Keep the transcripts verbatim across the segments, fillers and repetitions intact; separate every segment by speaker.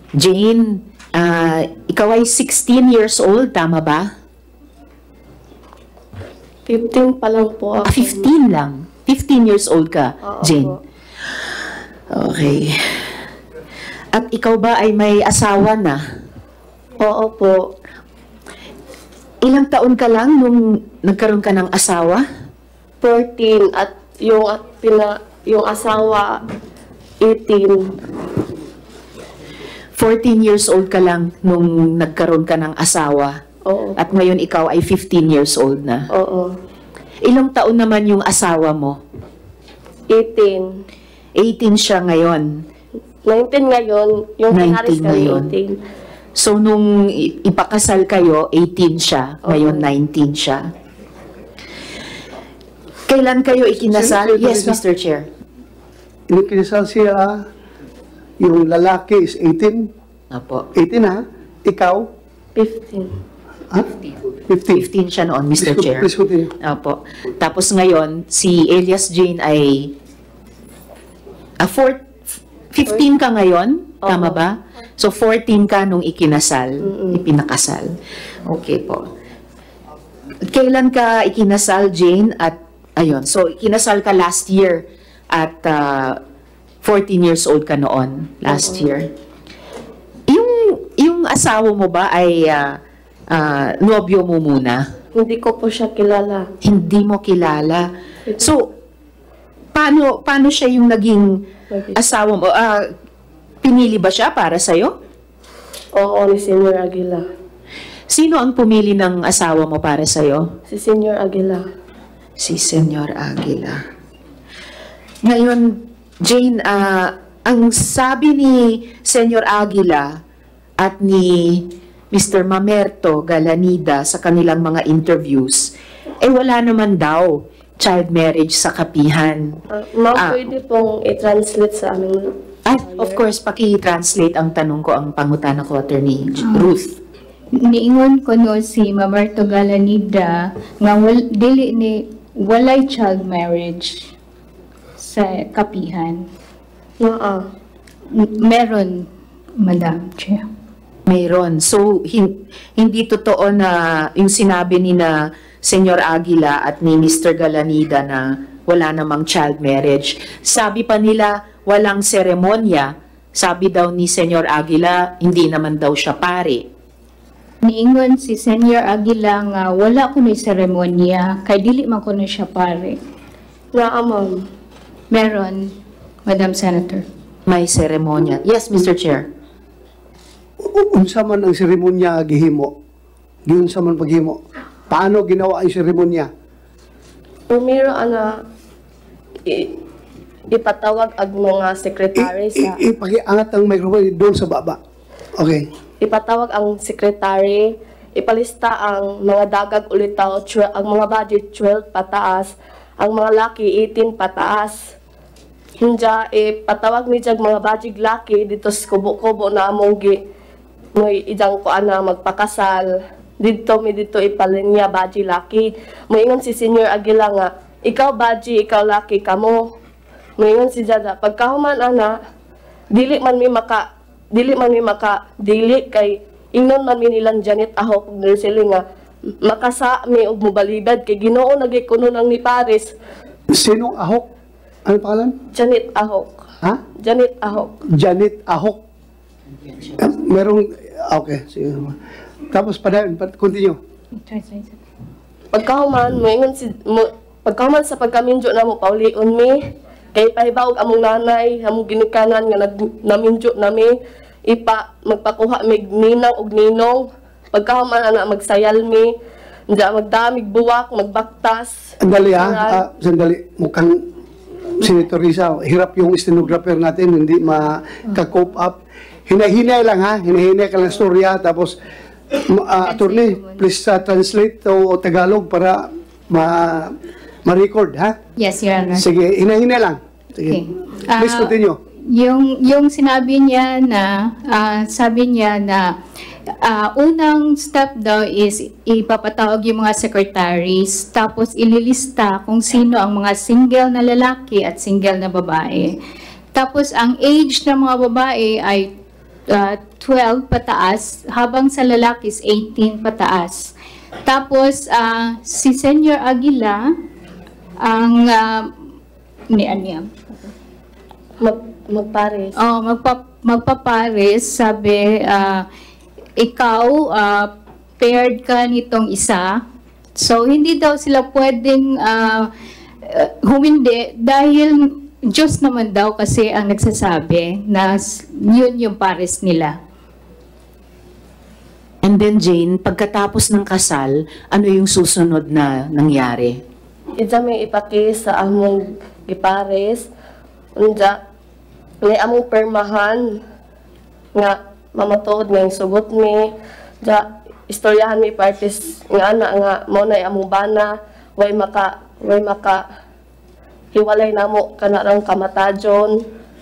Speaker 1: Jane, ah, ikaw ay sixteen years old, tama ba?
Speaker 2: fifteen pa lang po ako.
Speaker 1: Ah, fifteen lang. fifteen years old ka,
Speaker 2: Oo
Speaker 1: Jane.
Speaker 2: po.
Speaker 1: Okay. At ikaw ba ay may asawa na?
Speaker 2: Oo po.
Speaker 1: Ilang taon ka lang nung nagkaroon ka ng asawa?
Speaker 2: fourteen at yung at pina, yung asawa eighteen.
Speaker 1: fourteen years old ka lang nung nagkaroon ka ng asawa.
Speaker 2: Oo.
Speaker 1: At ngayon ikaw ay fifteen years old na.
Speaker 2: Oo.
Speaker 1: Ilang taon naman yung asawa mo?
Speaker 2: eighteen.
Speaker 1: eighteen siya ngayon.
Speaker 2: nineteen ngayon, yung
Speaker 1: nineteen
Speaker 2: pinaris kami
Speaker 1: ngayon.
Speaker 2: eighteen.
Speaker 1: So nung i- ipakasal kayo, eighteen siya. Ngayon
Speaker 2: Oo.
Speaker 1: nineteen siya. Kailan kayo ikinasal?
Speaker 3: Sino- sino-
Speaker 1: Yes,
Speaker 3: sino-
Speaker 1: Mister Chair.
Speaker 3: Yung kinasal siya, yung lalaki is eighteen.
Speaker 1: Apo.
Speaker 3: eighteen ha? Ikaw?
Speaker 2: fifteen.
Speaker 3: Ha? fifteen.
Speaker 1: fifteen siya noon, Mister
Speaker 3: Please,
Speaker 1: Chair.
Speaker 3: please continue.
Speaker 1: Opo. Tapos ngayon, si Elias Jane ay ah, four, fifteen ka ngayon? Tama
Speaker 2: Oo.
Speaker 1: ba? So, fourteen ka nung ikinasal,
Speaker 2: Mm-mm.
Speaker 1: ipinakasal. Okay po. Kailan ka ikinasal, Jane? At, ayun, so, ikinasal ka last year at ah, fourteen years old ka noon, last
Speaker 2: Oo.
Speaker 1: year. Yung, yung asawa mo ba ay ah, ah, nobyo mo muna?
Speaker 2: Hindi ko po siya kilala.
Speaker 1: Hindi mo kilala. So, paano paano siya yung naging asawa mo? Ah, pinili ba siya para sa'yo?
Speaker 2: Oo, ni Senior Aguila.
Speaker 1: Sino ang pumili ng asawa mo para sa'yo?
Speaker 2: Si Senior Aguila.
Speaker 1: Si Senyor Aguila. Ngayon, Jane, ah, ang sabi ni Senyor Aguila at ni Mister Mamerto Galanida sa kanilang mga interviews, eh wala naman daw child marriage sa kapihan.
Speaker 2: Uh, Ma'am,
Speaker 1: Ah.
Speaker 2: pwede pong i-translate sa aming...
Speaker 1: At of course, paki-translate ang tanong ko, ang pangutana ko, Attorney Ruth.
Speaker 4: Niingon ko no si Mamerto Galanida nga wal, dili ni walay child marriage sa kapihan.
Speaker 2: Naa.
Speaker 4: M- Meron, Madam Chair.
Speaker 1: Mayroon. So, hin- hindi totoo na yung sinabi ni na Senyor Aguila at ni Mister Galanida na wala namang child marriage. Sabi pa nila, walang seremonya. Sabi daw ni Senyor Aguila, hindi naman daw siya pare.
Speaker 4: Niingon si Senior Aguila nga wala kuno'y seremonya kay dili man kuno siya pare.
Speaker 2: Naa, ma'am.
Speaker 4: Meron, Madam Senator.
Speaker 1: May seremonya. Yes, Mister Chair.
Speaker 3: U- Unsa man ang seremonya gihimo? Giunsa man paghimo? Paano ginawa ang seremonya?
Speaker 2: Primero, ana, i- ipatawag ang mga sekretary sa...
Speaker 3: I- i- Ipakiangat ang microphone doon sa baba. Okay.
Speaker 2: ipatawag ang sekretary, ipalista ang mga dagag ulitaw, tw- ang mga budget twelve pataas, ang mga laki eighteen pataas. Hinja, ipatawag ni jag mga budget laki dito sa kubo-kubo na among gi mo'y idang ko ana magpakasal. Dito mi dito ipalinya budget laki. Moingon si Senior Aguila nga, ikaw budget, ikaw laki kamo. Moingon si Jada, pagkahuman ana, dili man mi maka dili man mi maka dili kay ingnon man mi nilang Janet Ahok nursing nga makasa mi og mobalibad kay Ginoo nagay kuno nang ni Paris.
Speaker 3: Sinong Ahok? Ano pangalan?
Speaker 2: Janet Ahok.
Speaker 3: Ha?
Speaker 2: Janet Ahok.
Speaker 3: Janet Ahok. Ah, merong, okay. Sige. Tapos, padayon, pa- continue.
Speaker 2: Pagkahuman moingon si mo, pagkahuman sa pagkaminjo na mo paulion mi kay pahibaw og among nanay among ginikanan nga nag naminjo nami ipa magpakuha mig ninang og ninong pagkahuman ana magsayal mi Diya magdamig buwak magbaktas.
Speaker 3: Sandali ha, ah, sandali. Mukhang Senator Risa, hirap yung stenographer natin, hindi maka-cope up. Hinahinay lang ha, hinahinay ka lang storya, tapos uh, attorney, please uh, translate to Tagalog para ma ma-record ha.
Speaker 4: Yes, Your Honor.
Speaker 3: Sige, hinahinay lang. Sige.
Speaker 4: Okay.
Speaker 3: Please
Speaker 4: Ah,
Speaker 3: continue.
Speaker 4: Yung yung sinabi niya na ah, sabi niya na ah, unang step daw is ipapatawag yung mga secretaries tapos ililista kung sino ang mga single na lalaki at single na babae. Tapos ang age ng mga babae ay uh, twelve pataas, habang sa lalaki is eighteen pataas. Tapos, ah, si Senyor Aguila, ang uh, ni Anya,
Speaker 2: Mag, magpares.
Speaker 4: oh, magpa, magpapares, sabi, ah, ikaw, ah, paired ka nitong isa. So, hindi daw sila pwedeng ah, uh, humindi dahil Diyos naman daw kasi ang nagsasabi na s- yun yung pares nila.
Speaker 1: And then Jane, pagkatapos ng kasal, ano yung susunod na nangyari?
Speaker 2: Ija may ipaki sa among gipares. Unja, may among permahan nga mamatuod nga yung sugot mi. Ja, istoryahan mi parties nga ana nga mo na among bana. Way maka, way maka, hiwalay na mo kanarang kamatajon.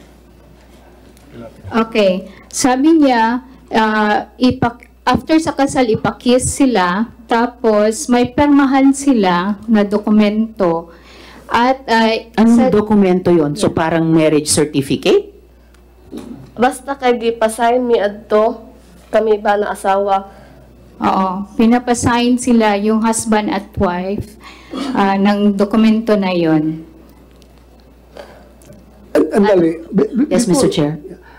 Speaker 4: Okay. Sabi niya, ah, ipak after sa kasal, ipakis sila, tapos may permahan sila na dokumento. At ah,
Speaker 1: Anong
Speaker 4: sa-
Speaker 1: dokumento yon? So parang marriage certificate?
Speaker 2: Basta kay gipasign mi adto kami ba na asawa.
Speaker 4: Oo, pinapasign sila yung husband at wife ah, ng dokumento na yon.
Speaker 3: An- Andali. Be- be-
Speaker 1: Yes, Mister
Speaker 3: before-
Speaker 1: Chair.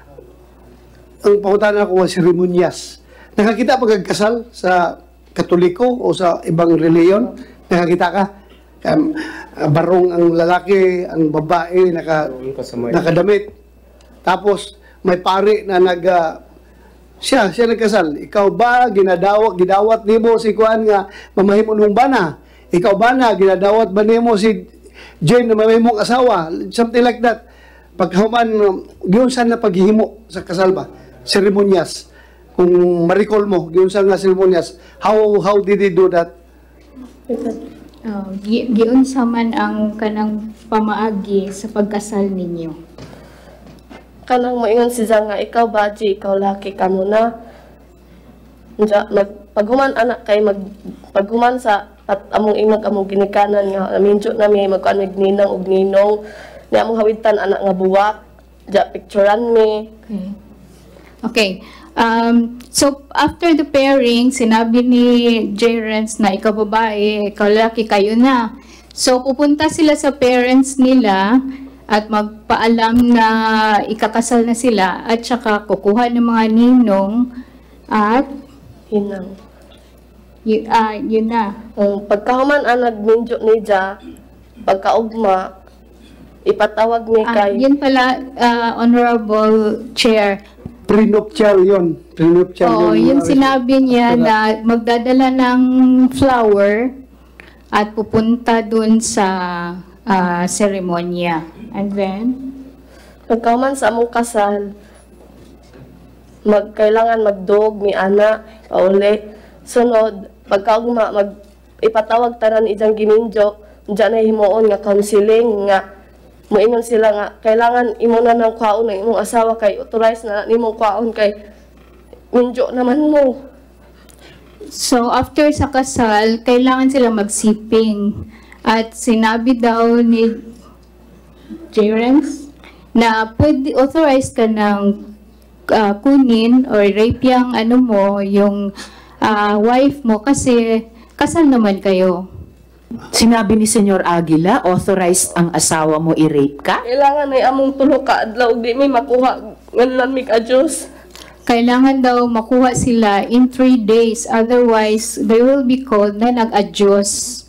Speaker 3: Ang pangutana ko was seremonyas. Nakakita pagkakasal sa Katoliko o sa ibang reliyon? Nakakita ka? Um, ah, barong ang lalaki, ang babae, naka, nakadamit. Tapos, may pari na nag... ah, siya, siya nagkasal. Ikaw ba, ginadawat, gidawat nimo si Kuan nga mamahimo nung bana? Ikaw ba na, ginadawat ba nimo si Jane na mamahimong asawa? Something like that. Pagkahuman, giyon saan na paghihimo sa kasal ba? Seremonyas. Kung ma-recall mo, giyon saan nga seremonyas. How, how did he do that?
Speaker 4: Oh, gi- giunsa man ang kanang pamaagi sa pagkasal ninyo.
Speaker 2: Kanang moingon si Zang nga ikaw baji, ikaw laki ka muna. Unja, mag, paghuman anak kay mag paghuman sa at among imag among ginikanan nga minjo na mi magkuan mig ninang ug ninong ni among hawitan anak nga buwak. Ja picturean mi.
Speaker 4: Okay. Okay. Um, so, after the pairing, sinabi ni J. Renz na ikaw babae, ikaw lalaki, kayo na. So, pupunta sila sa parents nila at magpaalam na ikakasal na sila at saka kukuha ng mga ninong at
Speaker 2: Hinang.
Speaker 4: y- ah, yun na.
Speaker 2: Ang pagkahuman ang nagminjo ni Ja, pagkaugma, ipatawag mi
Speaker 4: Ah,
Speaker 2: kay
Speaker 4: yun pala, ah, Honorable Chair.
Speaker 3: Prenuptial yun. Prenuptial
Speaker 4: Oo, yun sinabi niya na magdadala ng flower at pupunta dun sa ah, seremonya. And then,
Speaker 2: pagkahuman sa among kasal, magkailangan magdog mi ana pauli. Sunod, pagkaugma mag ipatawag tanan ijang giminjo, diyan na himuon nga counseling nga moingon sila nga kailangan imo na ng kwaon ng imong asawa kay authorize na nimong kwaon kay minjo naman mo.
Speaker 4: so after sa kasal, kailangan sila magsiping. At sinabi daw ni Jerens na pwede authorized ka ng ah, kunin or rape yung ano mo, yung ah, wife mo kasi kasal naman kayo.
Speaker 1: Sinabi ni Senyor Aguila, authorized ang asawa mo i-rape ka?
Speaker 2: Kailangan ay among tulo ka adlaw di mi makuha ngan mi ka Dios.
Speaker 4: Kailangan daw makuha sila in three days. Otherwise, they will be called na nag-adyos.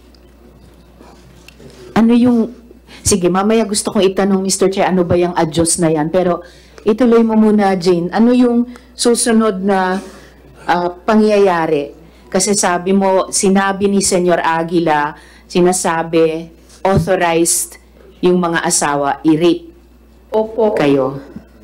Speaker 1: Ano yung... Sige, mamaya gusto kong itanong, Mister Chair, ano ba yung adjust na yan? Pero ituloy mo muna, Jane. Ano yung susunod na ah, pangyayari? Kasi sabi mo, sinabi ni Senyor Aguila, sinasabi, authorized yung mga asawa i-rape
Speaker 2: Opo.
Speaker 1: kayo.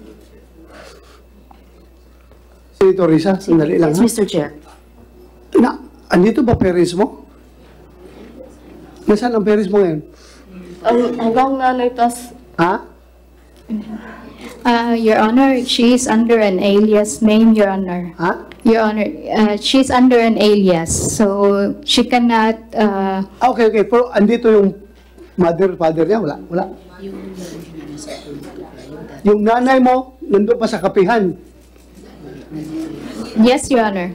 Speaker 3: Senator Risa, sandali lang
Speaker 1: Yes,
Speaker 3: ha.
Speaker 1: Mister Chair.
Speaker 3: Na, andito ba parents mo? Nasaan ang parents mo ngayon?
Speaker 2: Ang hanggang nanay tas
Speaker 3: Ha?
Speaker 4: Uh, Your Honor, she is under an alias name, Your Honor.
Speaker 3: Ha?
Speaker 4: Your Honor, uh, she's under an alias, so she cannot, uh,
Speaker 3: Ah, okay, okay. Pero andito yung mother, father niya? Wala, wala. Yung nanay mo, nandun pa sa kapihan.
Speaker 4: Yes, Your Honor.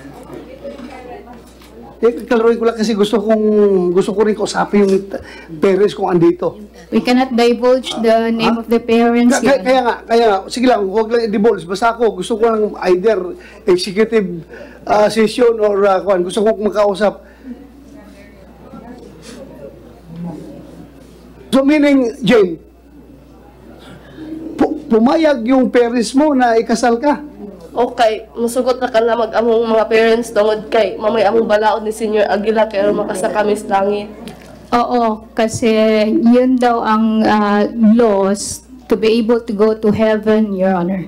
Speaker 3: Eh, kalaruin ko lang kasi gusto kong, gusto ko rin kausapin yung t- parents kung andito.
Speaker 4: We cannot divulge the name
Speaker 3: Ha?
Speaker 4: of the parents,
Speaker 3: Kaya,
Speaker 4: Your
Speaker 3: kaya
Speaker 4: Honor.
Speaker 3: nga, kaya nga, sige lang, huwag lang i-divulge. Basta ako, gusto ko lang either executive uh, session or uh, kuwan, gusto ko makausap. So meaning, Jane, pu- pumayag yung parents mo na ikasal ka.
Speaker 2: Okay, musugot na ka na mag-among mga parents tungod kay mamay among balaod ni Senior Aguila kaya makasa kami sa langit.
Speaker 4: Oo, kasi yun daw ang ah, laws to be able to go to heaven, Your Honor.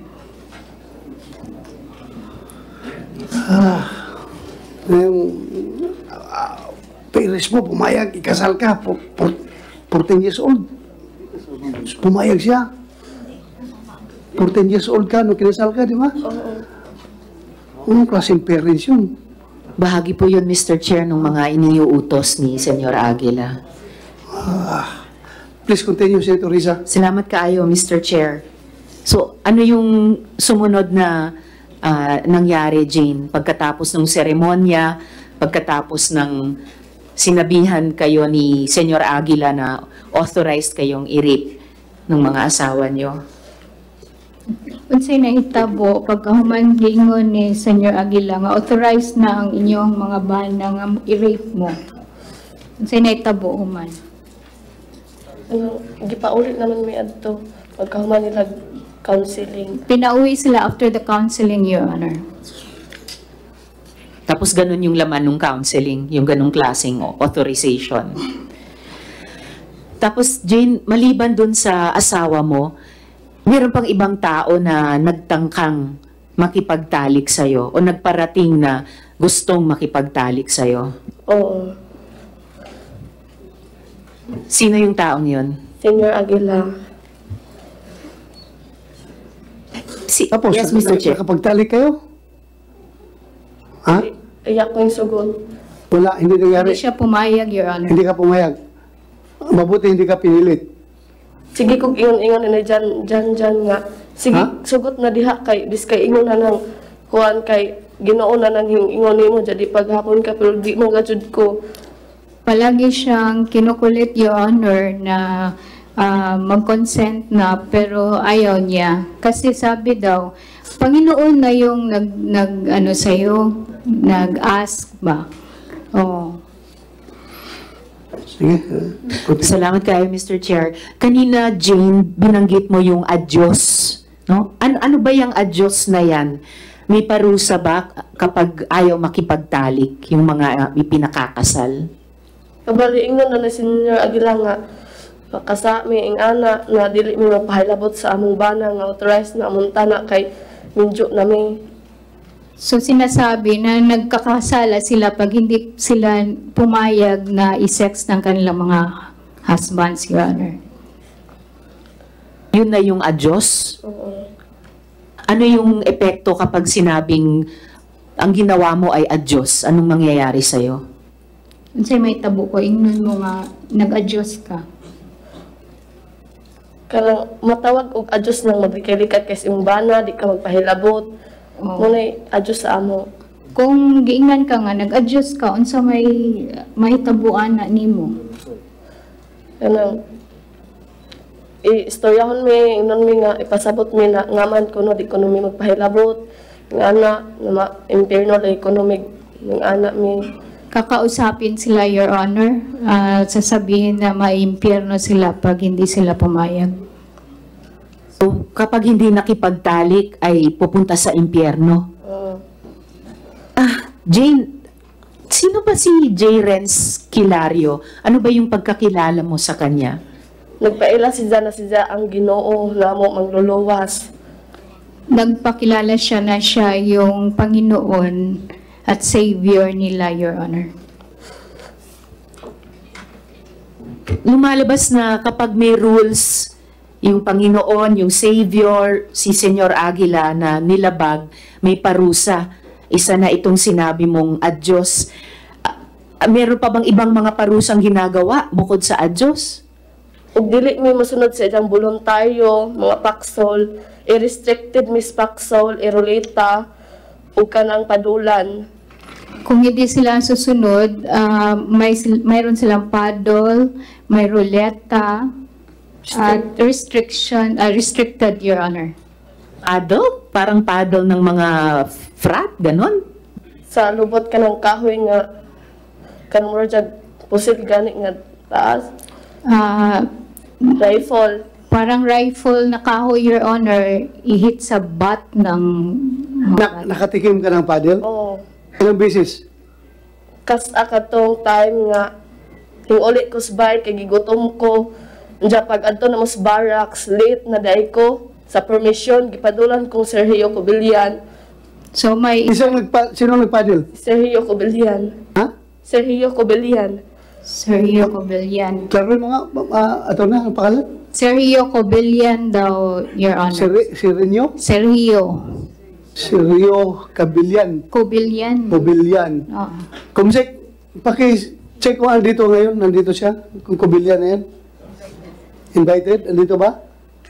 Speaker 3: Yung uh, parents mo, pumayag, ikasal ka, for, for, fourteen years old. Pumayag siya. fourteen years old ka, nung kinasal ka, di ba?
Speaker 2: Oo.
Speaker 3: Anong klaseng parents yun?
Speaker 1: Bahagi po yun, Mister Chair, ng mga iniuutos ni Senyor Aguila.
Speaker 3: Please continue, Senator Risa.
Speaker 1: Salamat kaayo, Mister Chair. So, ano yung sumunod na ah, nangyari, Jane, pagkatapos ng seremonya, pagkatapos ng sinabihan kayo ni Senyor Aguila na authorized kayong i-rape ng mga asawa nyo?
Speaker 4: Unsay nahitabo pagkahuman giingon ni Senyor Aguila nga authorized na ang inyong mga bana nga i-rape mo. Unsay nahitabo human?
Speaker 2: Ano, gipaulit naman may adto pagkahuman nila counseling.
Speaker 4: Pinauwi sila after the counseling, Your Honor.
Speaker 1: Tapos ganun yung laman ng counseling, yung ganung klaseng authorization. Tapos, Jane, maliban dun sa asawa mo, meron pang ibang tao na nagtangkang makipagtalik sa'yo o nagparating na gustong makipagtalik sa'yo.
Speaker 2: Oo.
Speaker 1: Sino yung taong yun?
Speaker 2: Senior Aguila.
Speaker 1: Si,
Speaker 3: Tapos,
Speaker 1: yes, Mister Chair.
Speaker 3: nakapagtalik kayo? Ha?
Speaker 2: Iyak ko yung sugod.
Speaker 3: Wala, hindi nangyari.
Speaker 4: Hindi siya pumayag, Your Honor.
Speaker 3: Hindi ka pumayag. Mabuti hindi ka pinilit.
Speaker 2: Sige kog ingon-ingon na dyan, dyan, dyan nga. Sige,
Speaker 3: Ha?
Speaker 2: sugot na diha kay, bis kay ingon na nang kuhan kay, ginoo na nang yung ingon mo, jadi paghapon ka, pero di mo gajud ko.
Speaker 4: Palagi siyang kinukulit, Your Honor, na ah, mag-consent na pero ayaw niya. Kasi sabi daw, Panginoon na yung nag, nag ano sa'yo, nag-ask ba? Oh.
Speaker 3: Sige. Continue.
Speaker 1: Salamat kayo, Mister Chair. Kanina, Jane, binanggit mo yung adyos. No? Ano, ano ba yung adyos na yan? May parusa ba kapag ayaw makipagtalik yung mga uh, ipinakakasal?
Speaker 2: Kabali ingon na na Senior Aguila nga, pakasa mi ing ana na dili mi mapahilabot sa among bana nga authorized na among tanak kay minjo na mi.
Speaker 4: So sinasabi na nagkakasala sila pag hindi sila pumayag na i-sex ng kanilang mga husbands, Your Honor.
Speaker 1: Yun na yung adyos?
Speaker 2: Oo.
Speaker 1: Ano yung epekto kapag sinabing ang ginawa mo ay adyos? Anong mangyayari sa'yo?
Speaker 4: Unsay may tabo ko, ingnon mo nga, nag-adjust ka.
Speaker 2: Kanang matawag og adjust nang maglikay-likay kay sa imong bana, di ka magpahilabot.
Speaker 4: Oh.
Speaker 2: Munay adjust sa amo.
Speaker 4: Kung giingan ka nga, nag-adjust ka, unsa may mahitabuan na nimo.
Speaker 2: Kanang i-istoryahon mi, inon mi nga, ipasabot mi na ngaman ko no, di ko no mi magpahilabot. Ng ana, na ma-impierno la economic ng ana mi.
Speaker 4: Kakausapin sila, Your Honor, ah, sasabihin na maimpyerno sila pag hindi sila pumayag.
Speaker 1: So, kapag hindi nakipagtalik ay pupunta sa impyerno.
Speaker 2: Uh,
Speaker 1: Ah, Jane, sino ba si J. Renz Kilario? Ano ba yung pagkakilala mo sa kanya?
Speaker 2: nagpaila si na siya ang Ginoo na mo mangluluwas.
Speaker 4: Nagpakilala siya na siya yung Panginoon at Savior nila, Your Honor.
Speaker 1: Lumalabas na kapag may rules, yung Panginoon, yung Savior, si Senyor Aguila na nilabag, may parusa. Isa na itong sinabi mong adyos. Ah, meron pa bang ibang mga parusang ginagawa bukod sa adyos?
Speaker 2: Ug dili mi masunod sa iyang voluntaryo, mga paksol, i-restricted Miss Paxol, i-ruleta, o kanang padulan.
Speaker 4: Kung hindi sila susunod, ah, may sil- mayroon silang paddle, may ruleta, at restriction, ah, restricted, Your Honor.
Speaker 1: Paddle? Parang paddle ng mga frat, ganon?
Speaker 2: Sa lubot ka ng kahoy nga, kanang mura dyan, pusil gani nga taas,
Speaker 4: Ah,
Speaker 2: rifle.
Speaker 4: parang rifle na kahoy, Your Honor, i-hit sa butt ng mga
Speaker 3: Na,
Speaker 4: bata.
Speaker 3: nakatikim ka ng paddle?
Speaker 2: Oo.
Speaker 3: Ilang beses?
Speaker 2: Kas akatong time nga, yung uli ko sa bar, kay gigutom ko, Diya pag adto na mas barracks, late na day ko, sa permission, gipadulan kong Sergio Cobillan.
Speaker 4: So may
Speaker 3: Isang nagpa, sino nagpaddle?
Speaker 2: Sergio Cobillan.
Speaker 3: Ha?
Speaker 2: Sergio Cobillan.
Speaker 4: Sergio Cobillan.
Speaker 3: Klaro yung mga, uh, ato na, ang pangalan?
Speaker 4: Sergio Cobillan daw, Your Honor.
Speaker 3: Sir, Sirenyo?
Speaker 4: Sergio
Speaker 3: Sirio Cabillan.
Speaker 4: Cobillan.
Speaker 3: Cobillan.
Speaker 4: Oo.
Speaker 3: Kumsek, paki-check ko ano dito ngayon, nandito siya, kung Cobillan na yan. Invited? Andito ba?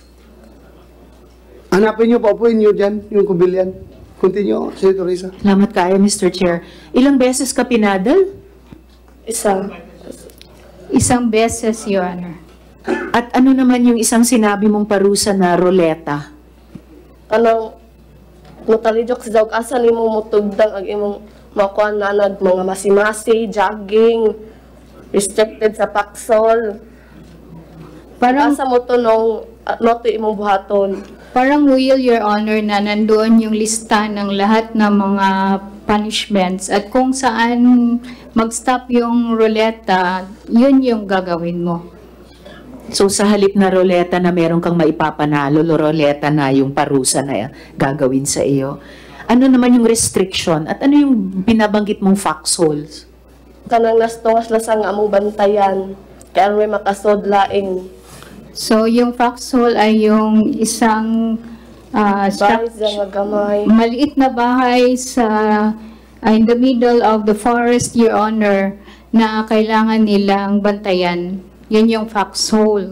Speaker 3: Hanapin niyo, paupuin niyo dyan, yung Cobillan. Continue, Senator Risa.
Speaker 1: Salamat kayo, Mister Chair. Ilang beses ka pinadal?
Speaker 2: Isa.
Speaker 4: Isang beses, Your Honor.
Speaker 1: At ano naman yung isang sinabi mong parusa na roleta?
Speaker 2: Anong, mutalijok sa dawg asa ni mo mutugdang ang imong makuha na nag mga masimasi, jogging, restricted sa paksol.
Speaker 4: Parang
Speaker 2: Asa mo to nung uh, noto imong buhaton.
Speaker 4: Parang will, Your Honor, na nandoon yung lista ng lahat ng mga punishments at kung saan mag-stop yung ruleta, yun yung gagawin mo.
Speaker 1: So sa halip na roleta na meron kang maipapanalo, roleta na yung parusa na gagawin sa iyo. Ano naman yung restriction at ano yung binabanggit mong foxholes?
Speaker 2: Kanang nastongas lasang among bantayan. Kaya may makasod laing
Speaker 4: So, yung foxhole ay yung isang uh,
Speaker 2: bahay
Speaker 4: structure,
Speaker 2: nga gamay.
Speaker 4: maliit na bahay sa uh, in the middle of the forest, Your Honor, na kailangan nilang bantayan. Yan yung foxhole.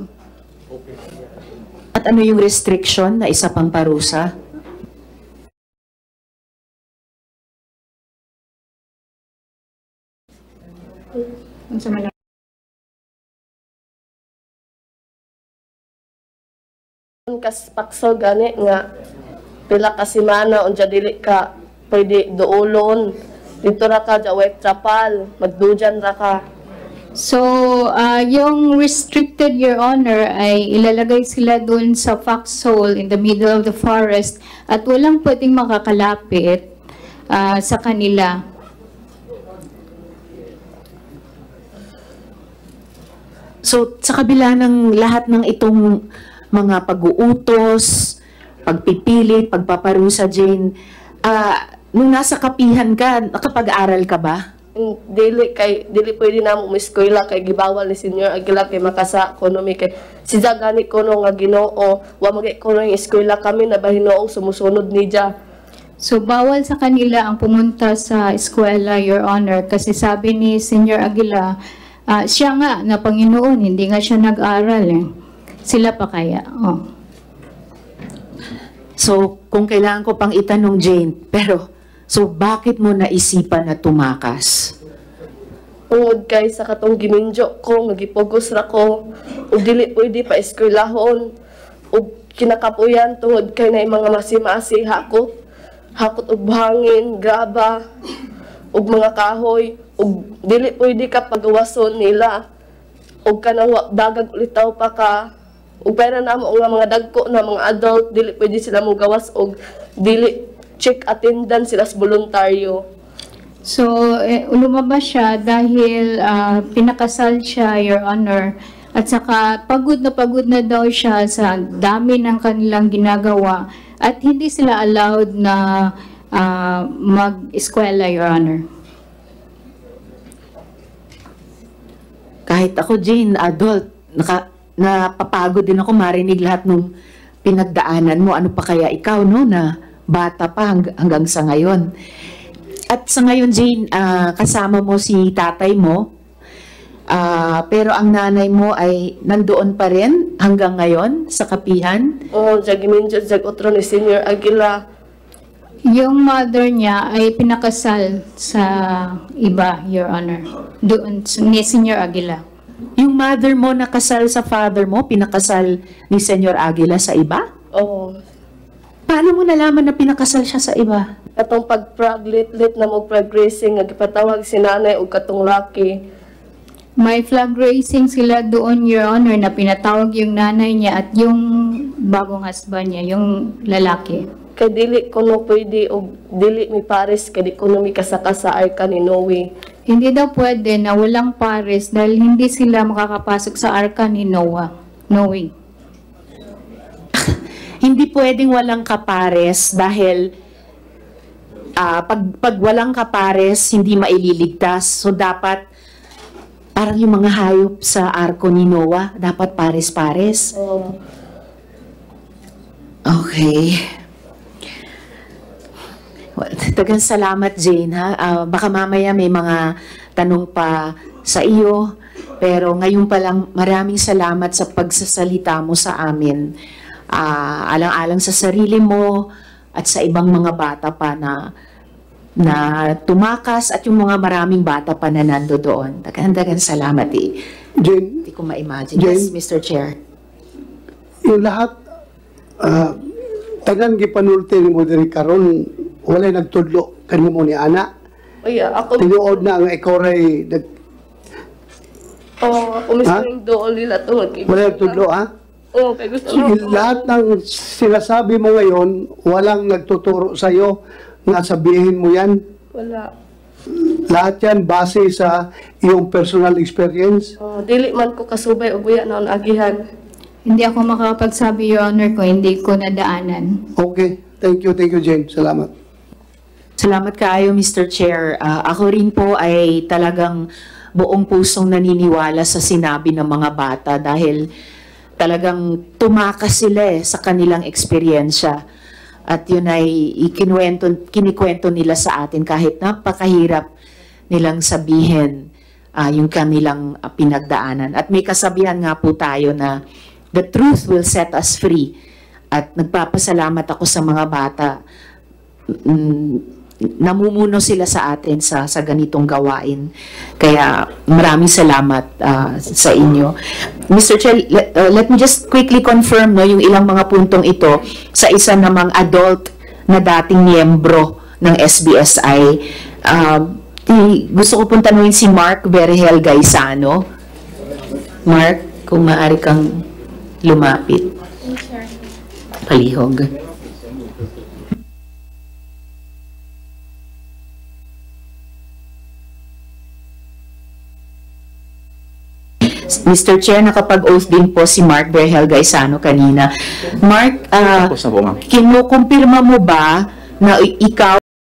Speaker 1: At ano yung restriction na isa pang parusa?
Speaker 4: Ano sa mala-
Speaker 2: Kas paksol gani nga pila ka semana unja dili ka pwede duolon. Dito ra ka jaway trapal, magdujan ra ka.
Speaker 4: So, uh, yung restricted, Your Honor, ay ilalagay sila dun sa foxhole in the middle of the forest at walang pwedeng makakalapit uh, sa kanila.
Speaker 1: So sa kabila ng lahat ng itong mga pag-uutos, pagpipilit, pagpaparusa, Jane, ah, nung nasa kapihan ka, nakapag-aral ka ba?
Speaker 2: Mm, Dili kay dili pwede na mo eskwela kay gibawal ni Senior Aguila kay makasa ekonomi kay si gani kuno nga Ginoo wa magay kuno yung eskwela kami na bahinoong sumusunod ni Dia.
Speaker 4: So, bawal sa kanila ang pumunta sa eskwela, Your Honor, kasi sabi ni Senior Aguila, ah, siya nga na Panginoon, hindi nga siya nag-aral eh. Sila pa kaya? Oh.
Speaker 1: So kung kailangan ko pang itanong, Jane, pero so bakit mo naisipan na tumakas?
Speaker 2: Tungod kay sa katong giminjo ko nagipugos ra ko ug dili pwede pa eskwelahon ug kinakapuyan tungod kay na mga masimasi hakot hakot og buhangin, graba ug mga kahoy ug dili pwede ka pagawason nila ug kanang wa- dagag ulitaw pa ka ug pera namo nga mga dagko na mga adult dili pwede sila mo gawas og dili check attendance sila sa voluntaryo.
Speaker 4: So, eh, lumabas siya dahil ah, pinakasal siya, Your Honor. At saka pagod na pagod na daw siya sa dami ng kanilang ginagawa at hindi sila allowed na ah, mag-eskwela, Your Honor.
Speaker 1: Kahit ako, Jane, adult, naka, napapagod din ako marinig lahat ng pinagdaanan mo. Ano pa kaya ikaw, no, na bata pa hang, hanggang sa ngayon. At sa ngayon, Jane, ah, kasama mo si tatay mo. Ah, pero ang nanay mo ay nandoon pa rin hanggang ngayon sa kapihan?
Speaker 2: O, jagiminjo, jag otro ni Senior Aguila.
Speaker 4: Yung mother niya ay pinakasal sa iba, Your Honor. Doon, ni Senior Aguila.
Speaker 1: Yung mother mo nakasal sa father mo, pinakasal ni Senyor Aguila sa iba?
Speaker 2: O,
Speaker 1: Paano mo nalaman na pinakasal siya sa iba?
Speaker 2: katong pag-praglit-lit na mo progressing, nga gipatawag si nanay o katong laki.
Speaker 4: May flag raising sila doon, Your Honor, na pinatawag yung nanay niya at yung bagong husband niya, yung lalaki.
Speaker 2: Kay dili ko no pwede o dili mi pares kay di ko no mi kasaka sa arka ni Noe.
Speaker 4: Hindi daw pwede na walang pares dahil hindi sila makakapasok sa arka ni Noah. Noe.
Speaker 1: Hindi pwedeng walang kapares dahil ah, pag, pag walang kapares, hindi maililigtas. So dapat, parang yung mga hayop sa arko ni Noah, dapat pares-pares.
Speaker 2: O,
Speaker 1: Okay. Well, tagang salamat, Jane, ha? Ah, baka mamaya may mga tanong pa sa iyo. Pero ngayon pa lang, maraming salamat sa pagsasalita mo sa amin. Ah, alang-alang sa sarili mo at sa ibang mga bata pa na na tumakas at yung mga maraming bata pa na nando doon. Dagan-dagan salamat eh.
Speaker 3: Jane,
Speaker 1: Hindi ko ma-imagine.
Speaker 3: Jane?
Speaker 1: Yes, Mister Chair.
Speaker 3: yung lahat, ah, tagan gipanulti ni mo diri karon walay nagtudlo kanimo ni ana.
Speaker 2: Oya, ako
Speaker 3: Tinuod na ang ikaw ray nag-
Speaker 2: oh, umising doon nila to.
Speaker 3: walay nagtudlo ha.
Speaker 2: Oh, kay gusto
Speaker 3: So,
Speaker 2: mo.
Speaker 3: lahat ng sinasabi mo ngayon, walang nagtuturo sa'yo na sabihin mo yan.
Speaker 2: Wala.
Speaker 3: Lahat yan base sa iyong personal experience.
Speaker 2: Oh, dili man ko kasubay og buya na agihan.
Speaker 4: Hindi ako makakapagsabi, Your Honor, kung hindi ko nadaanan.
Speaker 3: Okay. Thank you, thank you, Jane. Salamat.
Speaker 1: Salamat kaayo, Mister Chair. Ah, ako rin po ay talagang buong pusong naniniwala sa sinabi ng mga bata dahil talagang tumakas sila eh, sa kanilang eksperyensya. At yun ay ikinuwento, kinikwento nila sa atin kahit napakahirap nilang sabihin ah, yung kanilang ah, pinagdaanan. At may kasabihan nga po tayo na the truth will set us free. At nagpapasalamat ako sa mga bata. Mm, namumuno sila sa atin sa sa ganitong gawain. Kaya maraming salamat ah, sa inyo. Mister Chair, let, uh, let me just quickly confirm no yung ilang mga puntong ito sa isa namang adult na dating miyembro ng S B S I. Uh, di, gusto ko pong tanungin si Mark Vergel Gaisano. Mark, kung maaari kang lumapit. Palihog. Mister Chair, nakapag-oath din po si Mark Vergel Gaisano kanina. Mark, ah,
Speaker 5: Tapos na po, ma'am.
Speaker 1: kinukumpirma mo ba na i- ikaw